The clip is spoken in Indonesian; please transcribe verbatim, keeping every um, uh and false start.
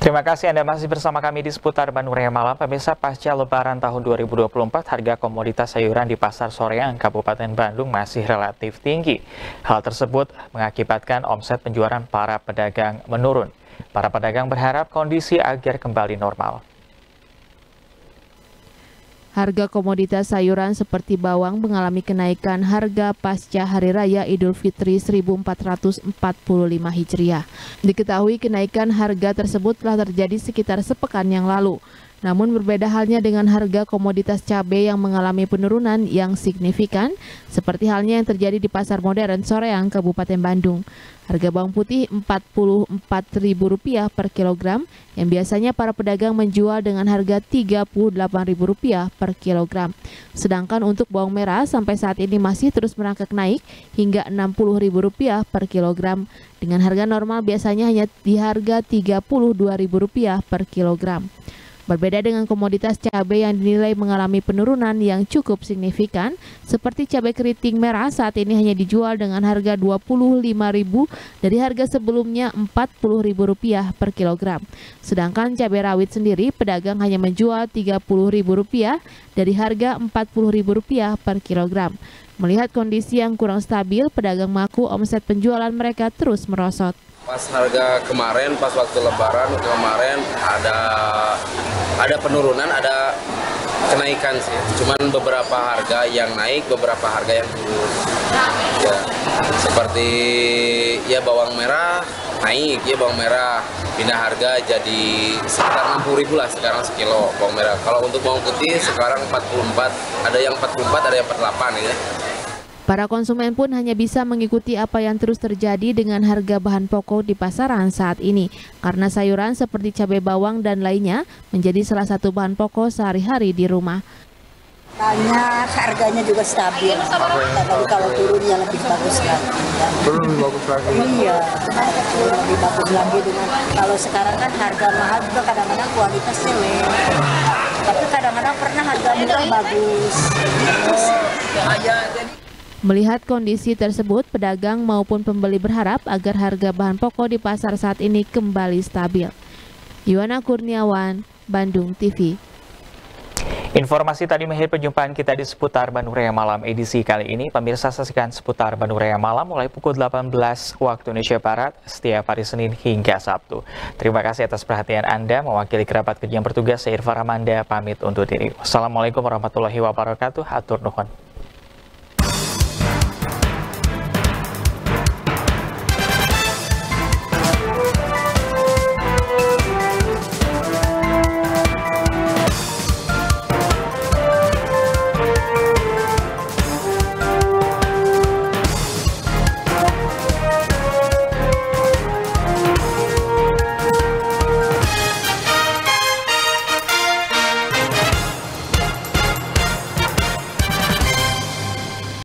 Terima kasih Anda masih bersama kami di seputar Bandung Raya Malam. Pemirsa, pasca Lebaran tahun dua ribu dua puluh empat, harga komoditas sayuran di Pasar Soreang, Kabupaten Bandung masih relatif tinggi. Hal tersebut mengakibatkan omset penjualan para pedagang menurun. Para pedagang berharap kondisi agar kembali normal. Harga komoditas sayuran seperti bawang mengalami kenaikan harga pasca Hari Raya Idul Fitri seribu empat ratus empat puluh lima Hijriah. Diketahui kenaikan harga tersebut telah terjadi sekitar sepekan yang lalu. Namun berbeda halnya dengan harga komoditas cabai yang mengalami penurunan yang signifikan, seperti halnya yang terjadi di Pasar Modern Soreang, Kabupaten Bandung. Harga bawang putih empat puluh empat ribu rupiah per kilogram, yang biasanya para pedagang menjual dengan harga tiga puluh delapan ribu rupiah per kilogram. Sedangkan untuk bawang merah sampai saat ini masih terus merangkak naik hingga enam puluh ribu rupiah per kilogram. Dengan harga normal biasanya hanya di harga tiga puluh dua ribu rupiah per kilogram. Berbeda dengan komoditas cabai yang dinilai mengalami penurunan yang cukup signifikan, seperti cabai keriting merah saat ini hanya dijual dengan harga dua puluh lima ribu rupiah dari harga sebelumnya empat puluh ribu rupiah per kilogram. Sedangkan cabai rawit sendiri pedagang hanya menjual tiga puluh ribu rupiah dari harga empat puluh ribu rupiah per kilogram. Melihat kondisi yang kurang stabil, pedagang mengaku omset penjualan mereka terus merosot. Pas harga kemarin, pas waktu Lebaran kemarin ada ada penurunan, ada kenaikan sih. Cuman beberapa harga yang naik, beberapa harga yang turun. Ya, seperti ya bawang merah naik, ya bawang merah pindah harga jadi sekitar enam puluh ribu lah sekarang sekilo bawang merah. Kalau untuk bawang putih sekarang empat puluh empat, ada yang empat puluh empat, ada yang empat puluh delapan ya. Para konsumen pun hanya bisa mengikuti apa yang terus terjadi dengan harga bahan pokok di pasaran saat ini, karena sayuran seperti cabai bawang dan lainnya menjadi salah satu bahan pokok sehari-hari di rumah. Banyak, harganya juga stabil, tapi kalau turunnya lebih bagus lagi. Turun lebih bagus lagi? Iya, turun lebih bagus lagi. Dengan kalau sekarang kan harga mahal juga kadang-kadang kualitas jelek, tapi kadang-kadang pernah harga murah bagus. Melihat kondisi tersebut, pedagang maupun pembeli berharap agar harga bahan pokok di pasar saat ini kembali stabil. Yuwana Kurniawan, Bandung T V. Informasi tadi mengakhiri perjumpaan kita di seputar Bandung Raya Malam edisi kali ini. Pemirsa, saksikan seputar Bandung Raya Malam mulai pukul delapan belas waktu Indonesia Barat setiap hari Senin hingga Sabtu. Terima kasih atas perhatian Anda. Mewakili kerabat kerja yang bertugas, saya Irfan Ramanda pamit undur diri. Wassalamualaikum warahmatullahi wabarakatuh. Hatur nuhun.